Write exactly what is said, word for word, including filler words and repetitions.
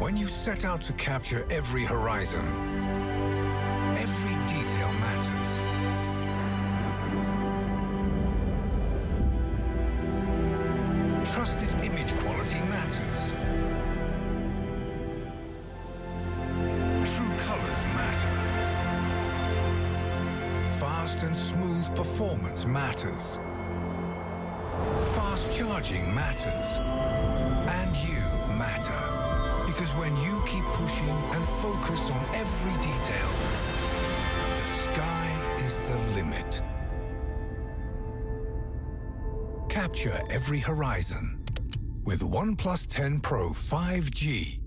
When you set out to capture every horizon, every detail matters. Trusted image quality matters. True colors matter. Fast and smooth performance matters. Fast charging matters. And you matter. Because when you keep pushing and focus on every detail, the sky is the limit. Capture every horizon with OnePlus ten Pro five G.